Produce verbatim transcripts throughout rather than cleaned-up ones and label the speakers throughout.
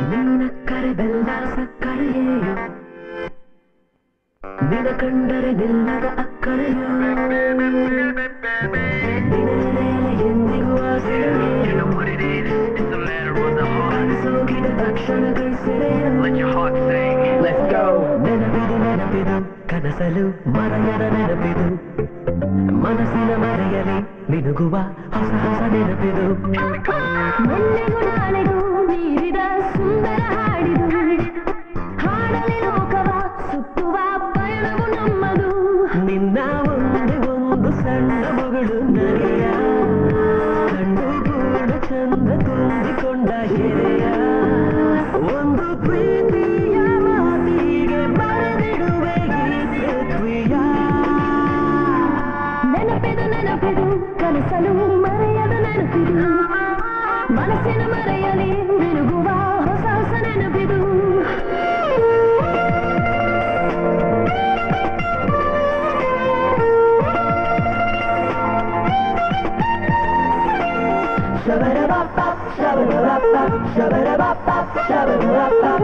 Speaker 1: ನೀನಕ್ಕರೆ ಬೆಲ್ಲ ಸಕ್ಕರೆಯೇಯೋ ನಿನ ಕಂಡರೆ ನಿಲ್ಲದ ಅಕ್ಕರೆಯೋ ನಿನ್ನೆಲೆ ಎಂದಿಗೂ ಆಸೆಯೋ ಕನಸೋಗಿದ ತಕ್ಷಣ ಕೈಸೆಳೆಯೋ ನೆನಪಿದು ನೆನಪಿದು ಕನಸಲು ಮರೆಯದ ನೆನಪಿದು ಮನಸ್ಸಿನ ಮರೆಯಲಿ ಮಿನುಗುವ ಹೊಸ ಹೊಸ ನೆನಪಿದು
Speaker 2: ಮೊನ್ನೆಗೂ ನಾಳೆಗೂ ಮೀರಿದ ಸುಂದರ ಹಾಡಿದು ಹಾಡಲಿ ಲೋಕವ ಸುತ್ತುವ ಪಯಣವು ನಮ್ಮದು
Speaker 1: ನಿನ್ನ ಒಂದೇ ಒಂದು ಸಣ್ಣ ಮಗಳು ನಗೆಯ ಕಣ್ಣು ಕೂಡ ಚಂದ ತುಂಬಿಕೊಂಡ ಗೆರೆಯ ಒಂದು ಪ್ರೀತಿಯ ಮಾತಿಗೆ ಬರೆದಿಡುವೆ ಈ ಪೃಥ್ವಿಯ
Speaker 2: ನೆನಪಿದು ನೆನಪಿದು ಕನಸಲು ಮರೆಯದ ನೆನಪಿದು ಮನಸ್ಸಿನ ಮರೆಯಲಿ ಮಿನುಗುವ ಹೊಸ ಹೊಸ ನೆನಪಿದು
Speaker 1: Shabba-da-ba-bop, shabba-da-ba-bop, shabba-da-ba-bop, shabba-da-ba-bop,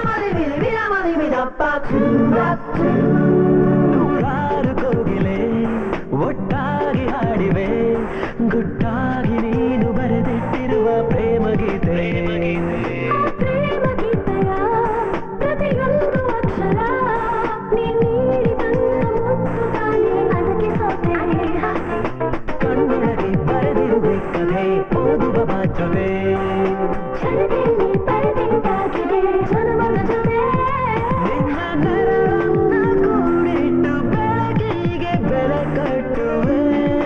Speaker 1: da-ma-di-bi-di-bi-da-ma-di-bi-da-ba-doo-da-doo. ನೂರಾರು ಕೋಗಿಲೆ ಒಟ್ಟಾಗಿ ಹಾಡಿವೆ ಗುಟ್ಟಾಗಿ ನೀನು ಬರೆದಿಟ್ಟಿರುವ ಪ್ರೇಮ ಗೀತೆ
Speaker 2: ಪ್ರೇಮ ಗೀತೆಯ ಪ್ರತಿಯೊಂದು ಅಕ್ಷರ ನೀ ನೀಡಿದಂತ ಮುತ್ತು ತಾನೇ ಅದಕ್ಕೆ ಸೋತೆ
Speaker 1: ಕಣ್ಣೊಳಗೆ ಬರೆದಿರುವೆ ಕಥೆ ಓದುವ ಮಾತ್ರವೇ
Speaker 2: ಕ್ಷಣದಲ್ಲಿ ಬರೆದಿಂದಾಗಿದೆ ಜನ್ಮದ ಜೊತೆ
Speaker 1: ನಿನ್ನ ಕರಳನ್ನ ಕೂಡಿಟ್ಟು ಬೆಳಕಿಗೆ ಬೆಲೆ ಕಟ್ಟುವೆ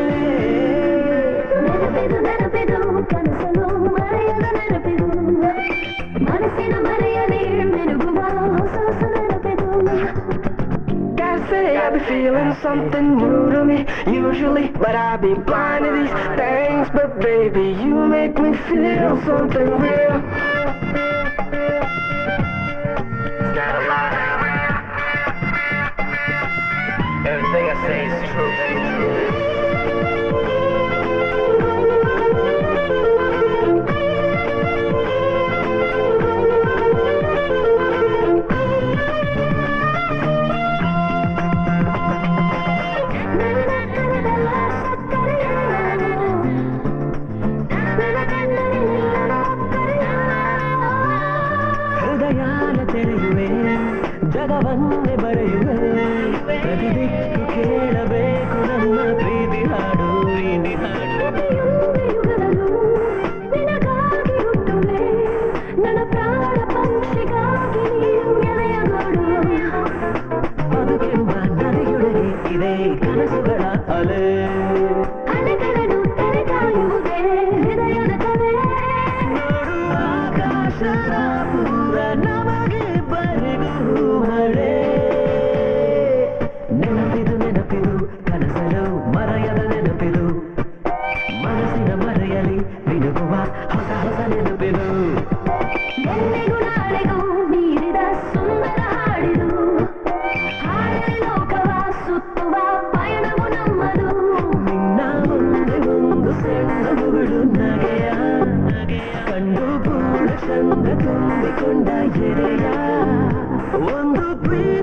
Speaker 2: ನೆನಪಿದು ನೆನಪಿದು ಕನಸಲು ಮರೆಯದ ನೆನಪಿದು ಮನಸ್ಸಿನ ಮರೆಯಲಿ ಮಿನುಗುವ ಹೊಸ ಹೊಸ ನೆನಪಿದು
Speaker 1: Gotta say I be feeling something new to me usually, but I be blind to these things. But baby, you make me feel something real. Got a lot. Everything I say is true. ಹೃದಯಾನ ತೆರೆಯುವೆ ಜಗವನ್ನೇ ಬರೆಯುವೆ ಪ್ರತಿ ದಿಕ್ಕು ಕೇಳಬೇಕು ನನ್ನ ಪ್ರೀತಿ ಹಾಡು ಪ್ರೀತಿ ಹಾಡು
Speaker 2: ಪ್ರತಿಯೊಂದು ಯುಗದಲ್ಲೂ ನಿನಗಾಗಿ ಹುಟ್ಟುವೆ ನನ್ನ ಪ್ರಾಣ ಪಕ್ಷಿಗಾಗಿ ನೀನು ಎಳೆಯಗೋಡು
Speaker 1: ಅದು ಕೆಂಪ ನದಿಯೊಳಗೆ ಇದೆ ಕನಸುಗಳ ಅಲೆ
Speaker 2: ಅಲೆಗಳನ್ನು ತೆರೆ ಕಾಯುವುದೇ ಹೃದಯದ ಕಲೆ
Speaker 1: ನೋಡು ಆಕಾಶದ ಪೂರ ನಮಗೆ ಬರೆದು ಮಳೆ ನೆನಪಿದು ನೆನಪಿದು ಕನಸಲು ಮರೆಯದ ನೆನಪಿದು ಮನಸ್ಸಿನ ಮರೆಯಲಿ ಮಿನುಗುವ ಹೊಸ ಹೊಸ ನೆನಪಿದು
Speaker 2: ಎಂದಿಗೂ ನಾಳೆಗೂ ಮೀರಿದ ಸುಂದರ ಹಾಡಿದು ಹಾಡಲಿ ಲೋಕವ ಸುತ್ತುವ ಪಯಣವು ನಮ್ಮದು
Speaker 1: ನಿನ್ನ ಒಂದೇ ಒಂದು ಸಣ್ಣ ಮಗಳು ನಗೆಯ ಕಣ್ಣು ಕೂಡ ಚಂದ ತುಂಬಿಕೊಂಡ ಗೆರೆಯ ಒಂದು ಪ್ರೀತಿ